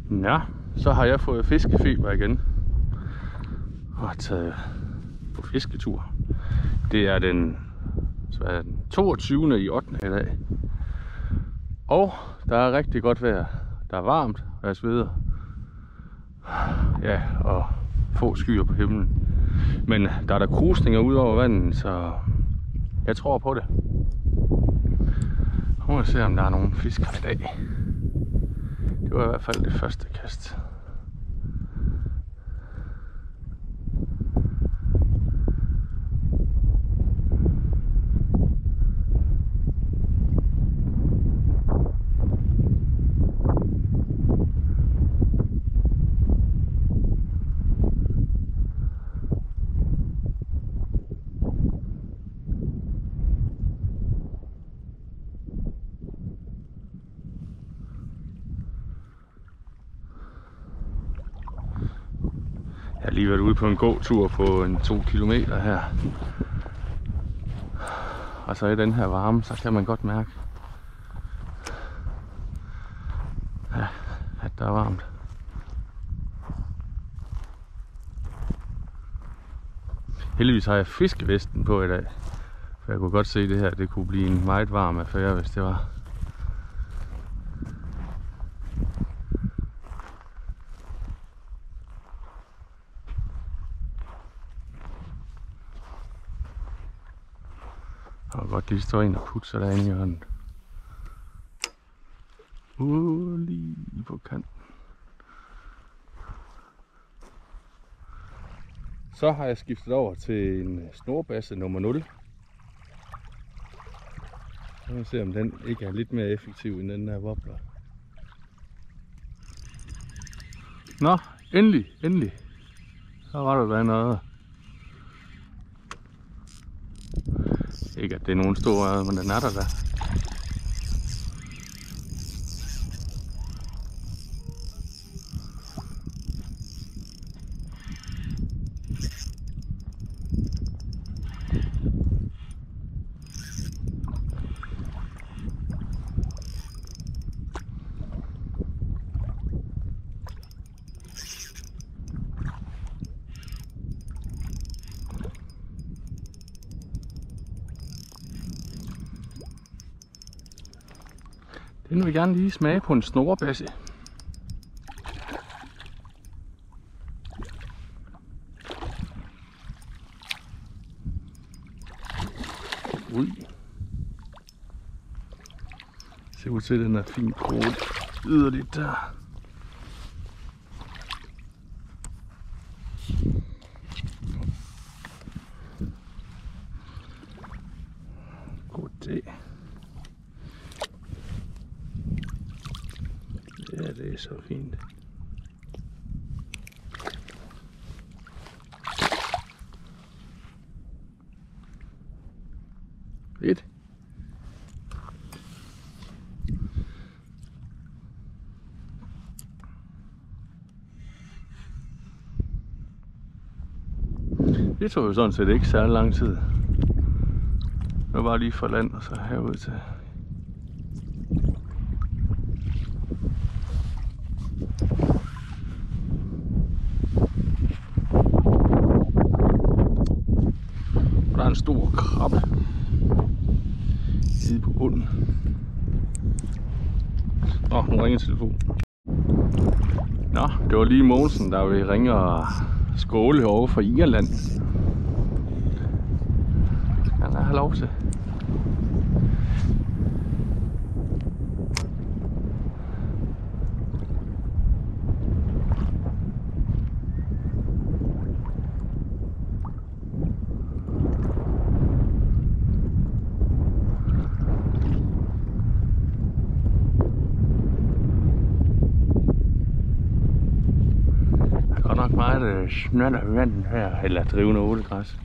Ja, så har jeg fået fiskefeber igen og taget på fisketur. Det er den 22. i 8. i dag. Og der er rigtig godt vejr. Der er varmt, og jeg sveder. Ja, og få skyer på himlen. Men der er der krusninger ud over vandet, så jeg tror på det. Nu må jeg se, om der er nogen fisk i dag. Det var i hvert fald det første kast. Jeg har lige været ude på en gåtur på 2 kilometer her. Og så i den her varme, så kan man godt mærke, ja, at der er varmt. Heldigvis har jeg fiskevesten på i dag. For jeg kunne godt se, at det her det kunne blive en meget varm affære, hvis det var. Og godt lige stå ind og putte sig derinde i hjørnet. Lige på kanten. Så har jeg skiftet over til en snorbasse nummer 0. Så må vi se, om den ikke er lidt mere effektiv end den der wobbler. Nå, endelig. Så var der noget. Ikke at det er nogen stor, men den er der. Den vil jeg gerne lige smage på en snorbasse. Ui. Ser ud til, at den er fint kroget yderligt der. God dag. Ja, det er så fint. Fedt. Det tog jo sådan set ikke særlig lang tid. Det var bare lige fra land og så herud til. Der er en stor krabbe nede på bunden. Nu ringer telefonen. Nå, det var lige Mogensen, der vil ringe og skåle over fra Irland. Skal han have lov til. Meget snøtter vand her, eller drivende ålegræs.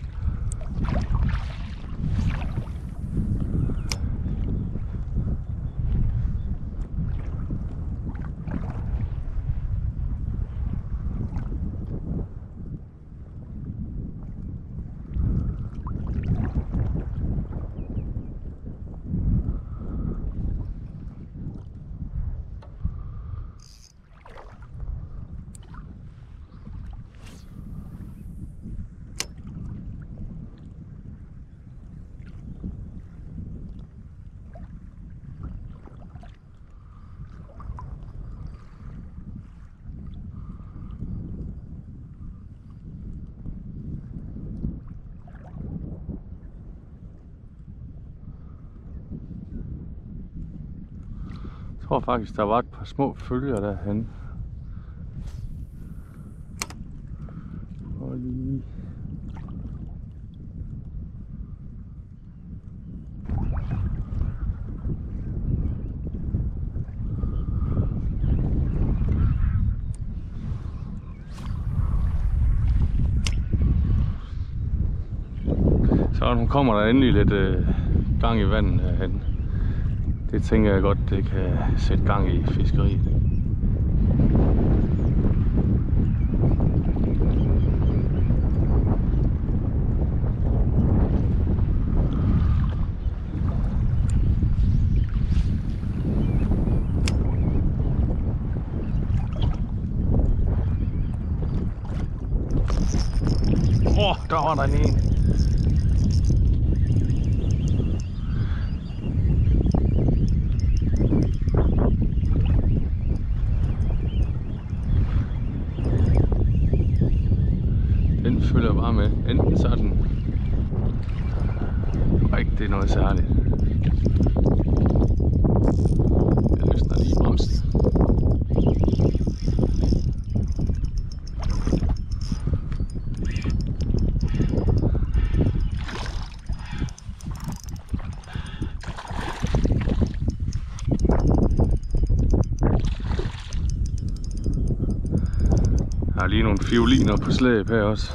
tror faktisk, der var et par små følger derhen. Og lige... Så nu kommer der endelig lidt gang i vandet herhen. Det tænker jeg godt, det kan sætte gang i fiskeriet. Der var der en. Den følger bare med. Enten så er den rigtig noget særligt. Jeg løsner lige bremsen. Der er lige nogle fioliner på slæb her også.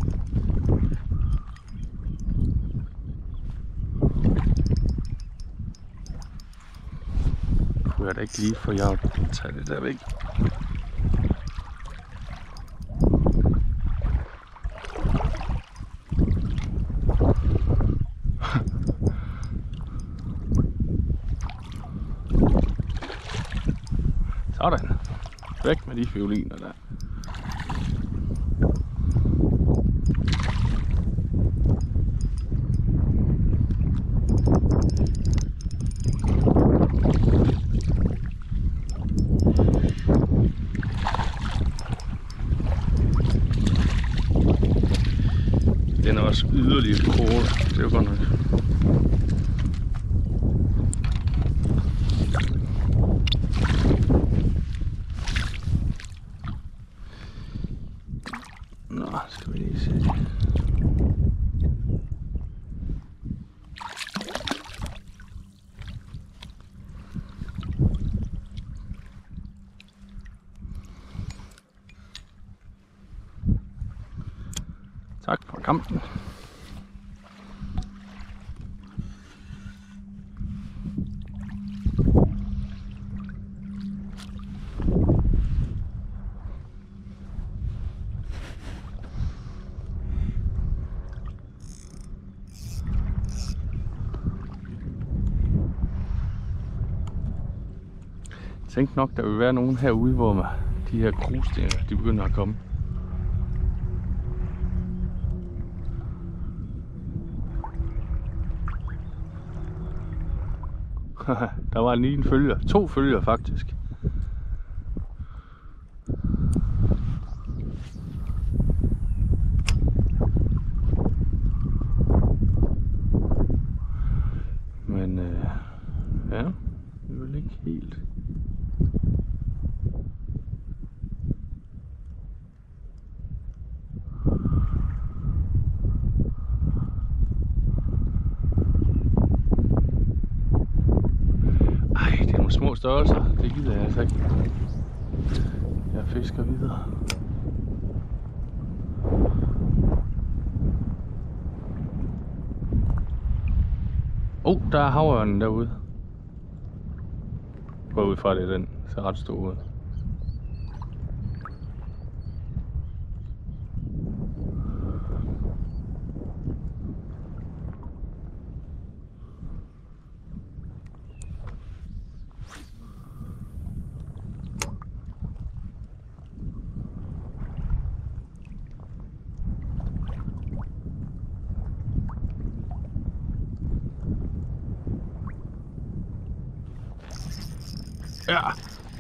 Kunne jeg da ikke lige få jer at tage det der væk. Sådan. Væk med de fioliner der. Den er også yderligere kort. Det er jo godt nok. Nå, skal vi lige se. Tak for kampen. Jeg tænkte nok, der vil være nogen herude, hvor de her krusninger, de begynder at komme. Der var lige en følger. 2 følger faktisk. Men ja, det vil ikke helt. Små størrelser, det gider jeg altså ikke. Jeg fisker videre. Der er havørnen derude. Gå ud fra det, den ser ret stor ud. Ja.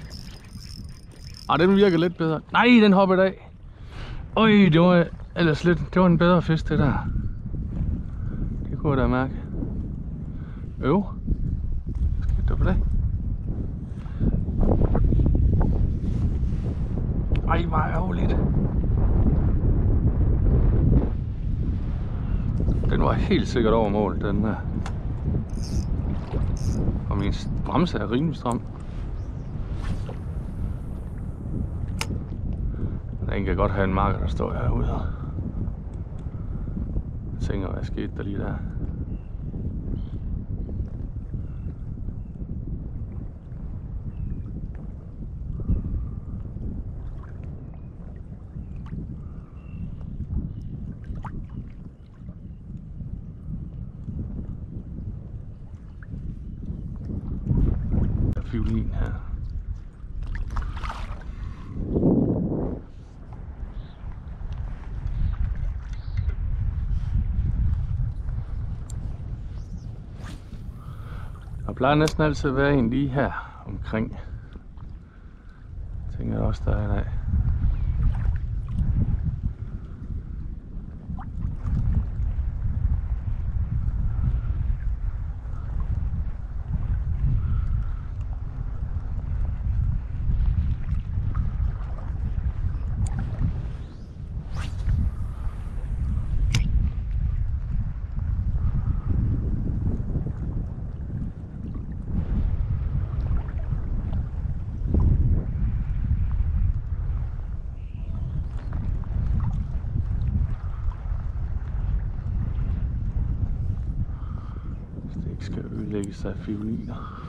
Den virker lidt bedre. Nej, den hoppede af. Øj, det var ellers lidt. Det var en bedre fisk, det der. Det kunne jeg da mærke. Skidt på det. det var ærgerligt. Den var helt sikkert over mål, den her. Og min bremse er rimelig stram. Den kan godt have en marker, der står herude. Jeg tænker, hvad skete der lige der? Der er fiolin her. Der plejer næsten altid at være en lige her omkring. Jeg tænker også, der er i dag. Skal ødelægges af fioliner.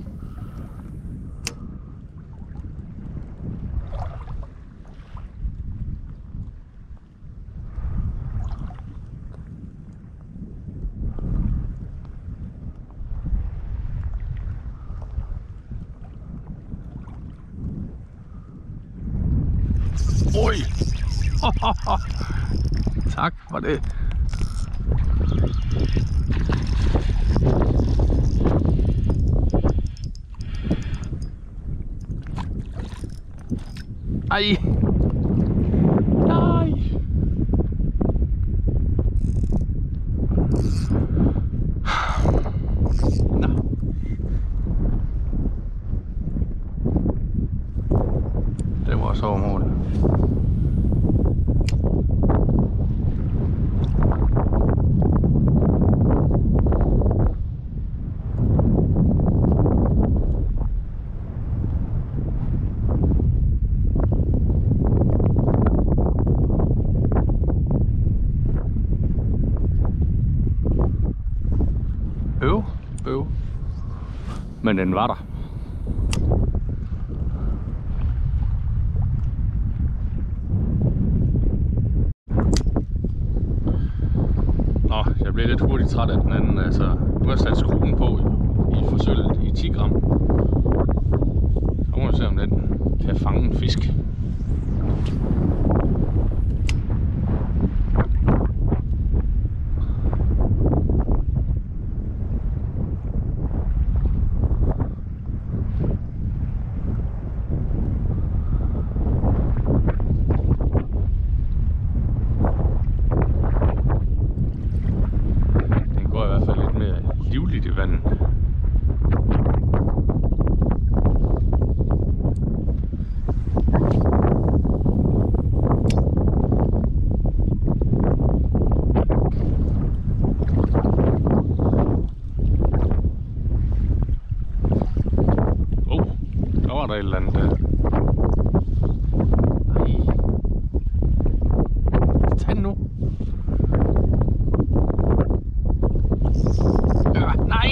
Oj! Tak for det. Ej! Nej! Nå. Det var også over målet. Men den var der. Nå, jeg blev lidt hurtigt træt af den anden. Altså, nu har jeg sat skruen på i forsølvet i 10 gram. Så må vi se, om den kan fange en fisk. Livligt i vandet. Der var der et eller andet der. Ej. Tag den nu. Nej!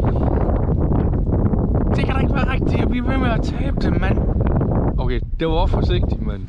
Det kan da ikke være rigtigt. Jeg bliver ved med at tabe det, mand. Okay, det var forsigtigt, mand.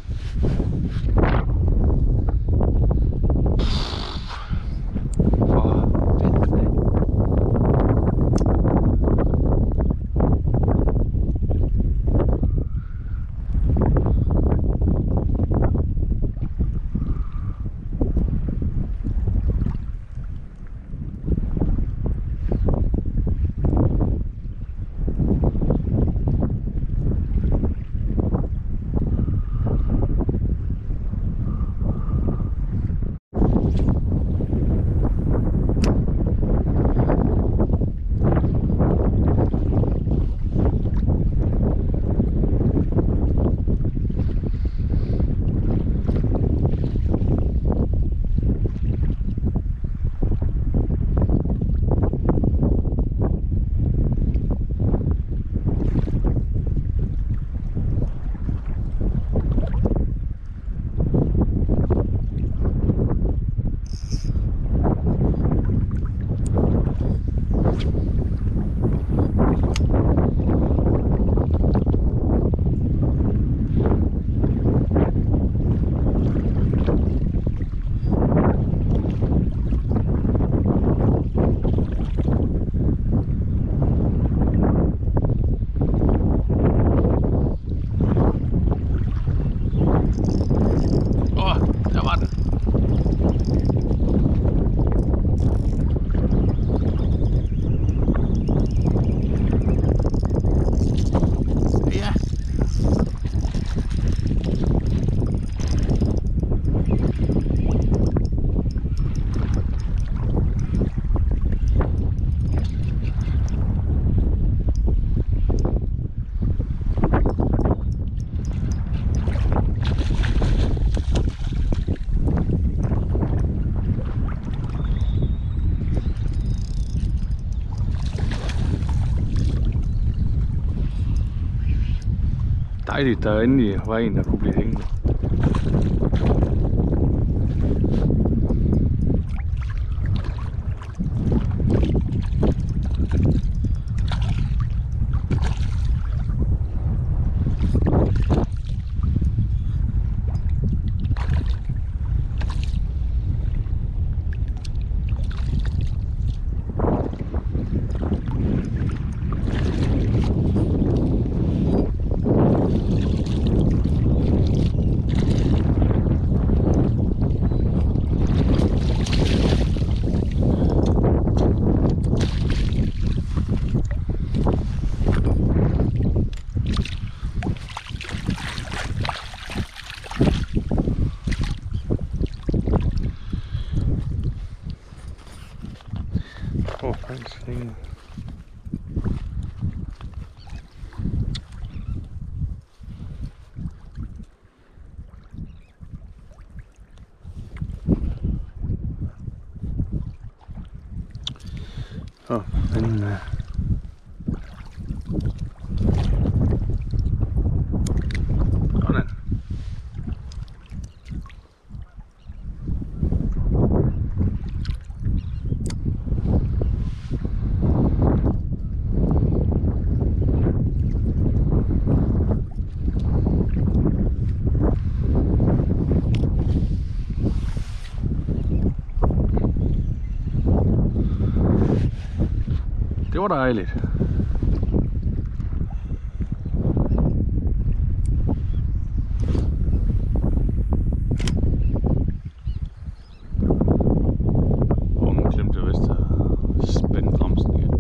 Dejligt, der endelig var en, der kunne blive hængende. Hængende. Men sådan. Det var dejligt. Og nu glemte jeg vist at spænde bremsen igen.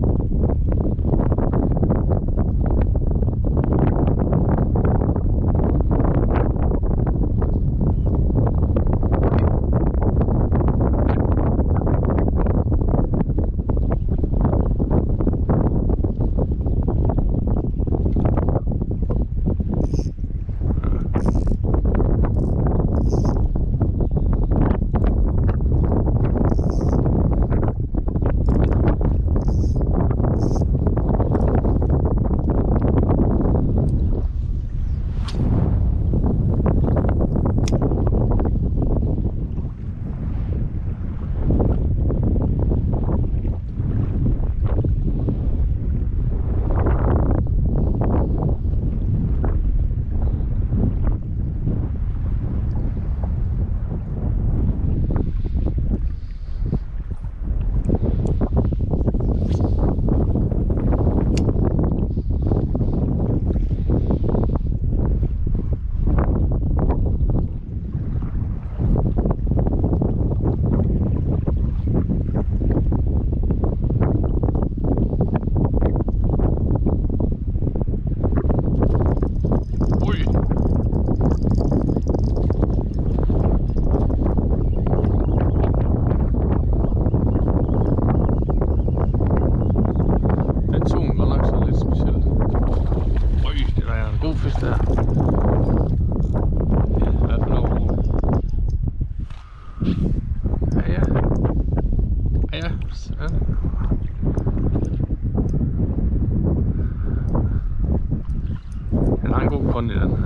hånd i den.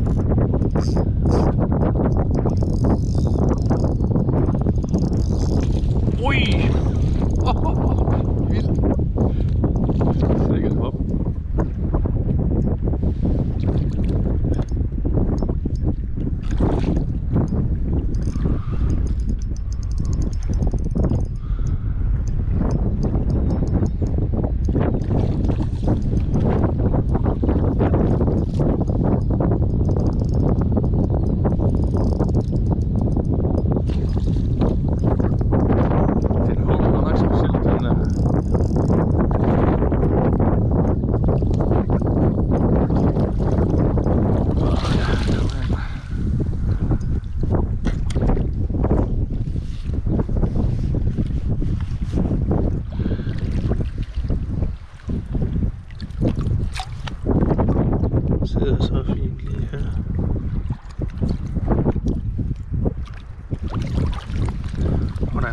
Ui! Vildt. Sikkert hop. Sidder så fint lige her. Hvordan?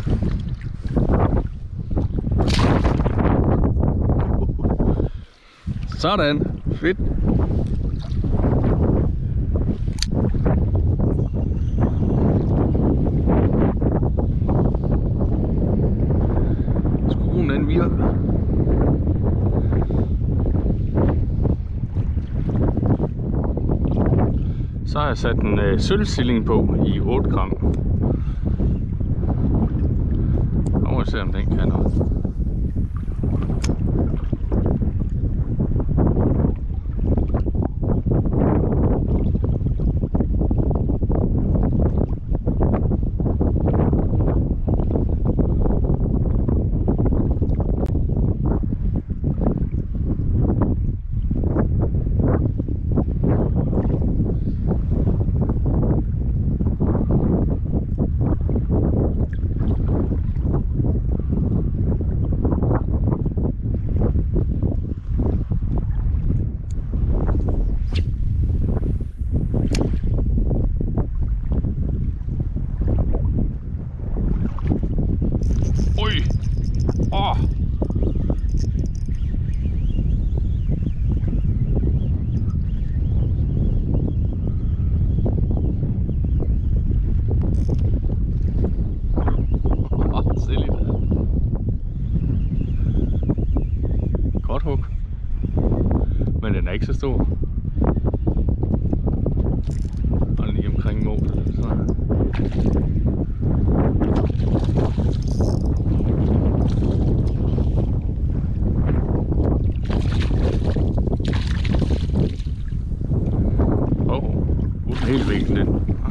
Sådan. Fedt. Så har jeg sat en sølvsilling på i 8 gram. Nu må vi se, om den kan noget. Godt hug, men den er ikke så stor. Og lige omkring målet. Helt væk den.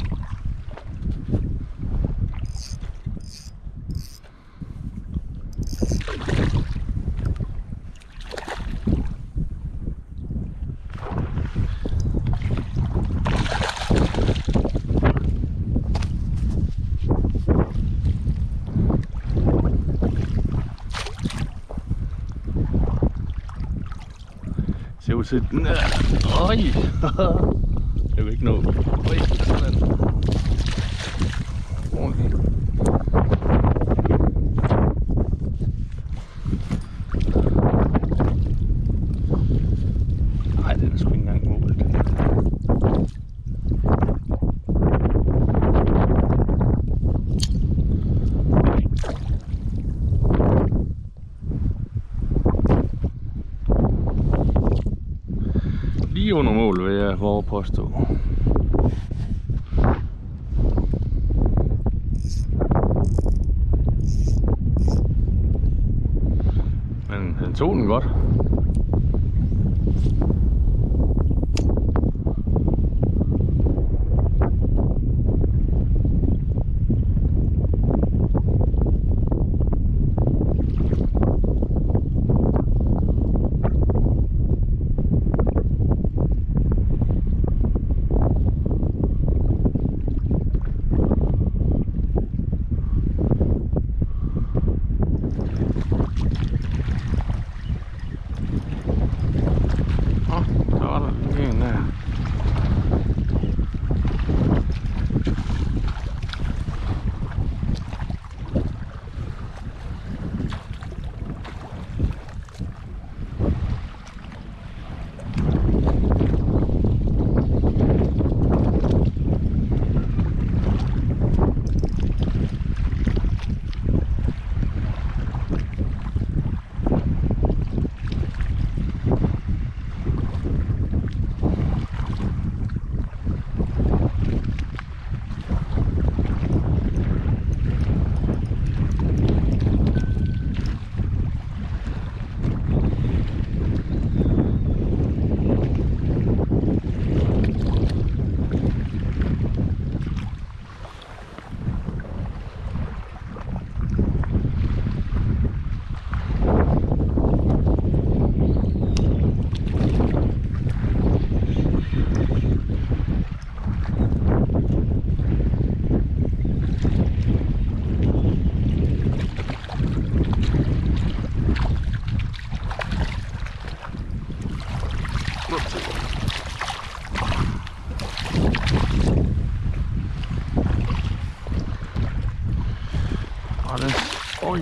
Ser ud til den er. Øj! Jeg vil ikke nå. Øj, sådan. Ordentligt. Nej, den er sgu ikke engang målet. Lige under mål, vil jeg våge påstå. Men han tog den godt. Oj.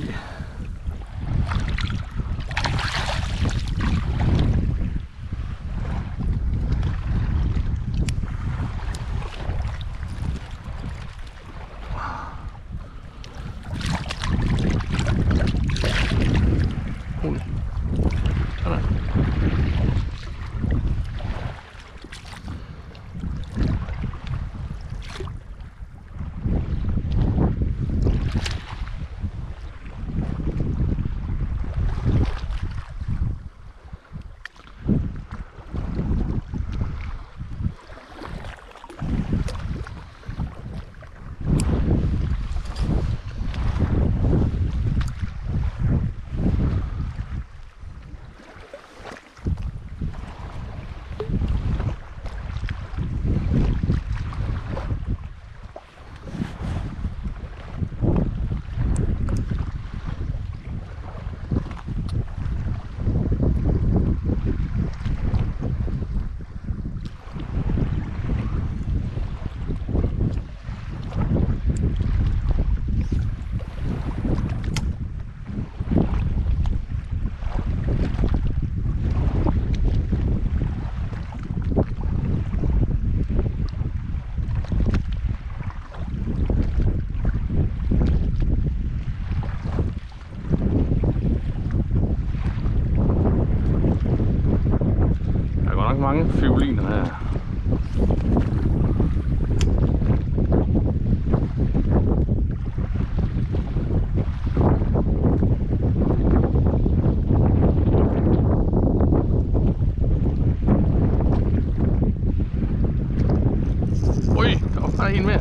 trampoliner her. Ui, der var bare en mere.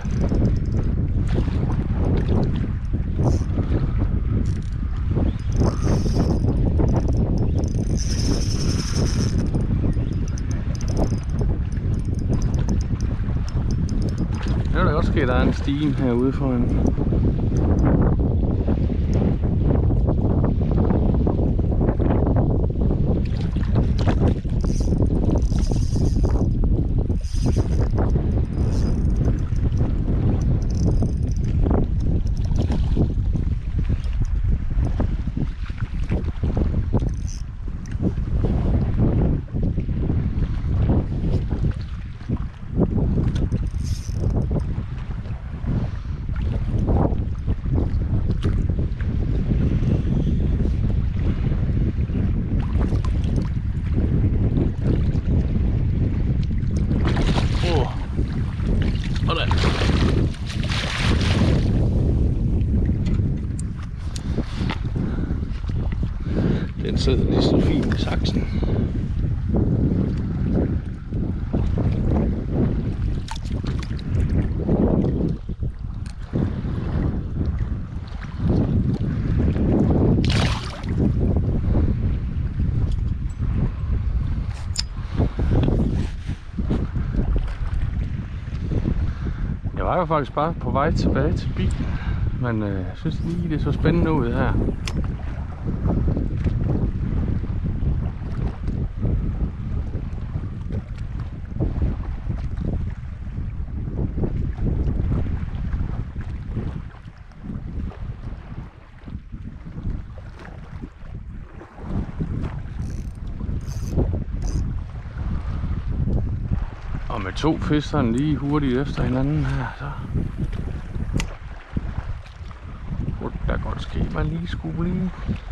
Det er da godt ske, at der er en stigen herude foran. Den sidder lige så fint i saksen. Jeg var jo faktisk bare på vej tilbage til bilen, men jeg synes lige det så spændende ud her. Og med to fiskere lige hurtigt efter hinanden her, så kunne der godt ske, man lige skulle blive.